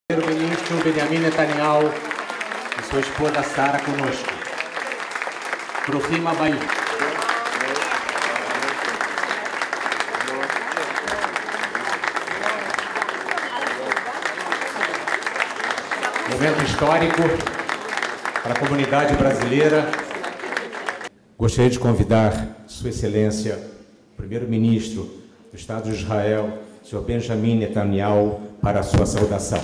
Primeiro-ministro Benjamin Netanyahu e sua esposa Sara conosco. Bruchim Abayim. Momento histórico para a comunidade brasileira. Gostaria de convidar Sua Excelência, o Primeiro-Ministro do Estado de Israel, Sr. Benjamin Netanyahu, para a sua saudação.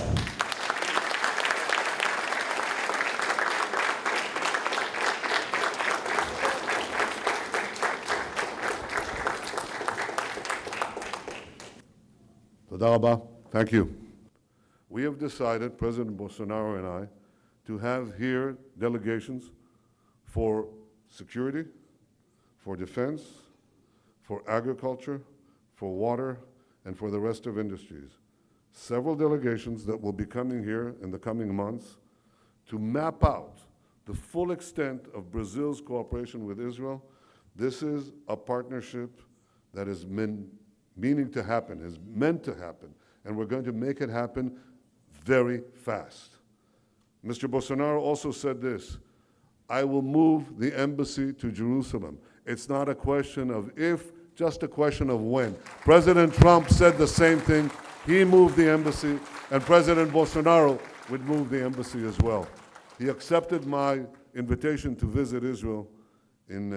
Toda Rabba. Thank you. We have decided, President Bolsonaro and I, to have here delegations for security, for defense, for agriculture, for water, and for the rest of industries. Several delegations that will be coming here in the coming months to map out the full extent of Brazil's cooperation with Israel. This is a partnership that is meaning to happen, is meant to happen, and we're going to make it happen very fast. Mr. Bolsonaro also said this: I will move the embassy to Jerusalem. It's not a question of if, just a question of when. President Trump said the same thing. He moved the embassy, and President Bolsonaro would move the embassy as well. He accepted my invitation to visit Israel in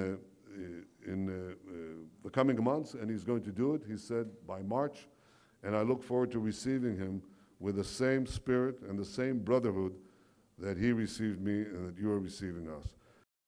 the coming months, and he's going to do it, he said, by March, and I look forward to receiving him with the same spirit and the same brotherhood that he received me and that you are receiving us.